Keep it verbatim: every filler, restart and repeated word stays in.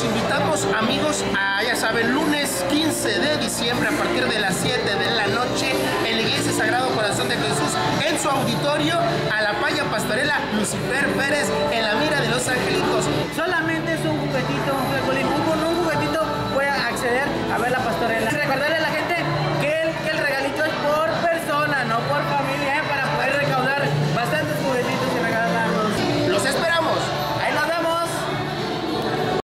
invitamos, amigos, a, ya saben, lunes quince de diciembre a partir de las siete de la noche en la Iglesia Sagrado Corazón de Jesús, en su auditorio, a la Paya Pastorela Lucifer Pérez en la Mira de los Angelitos. Solamente es un juguetito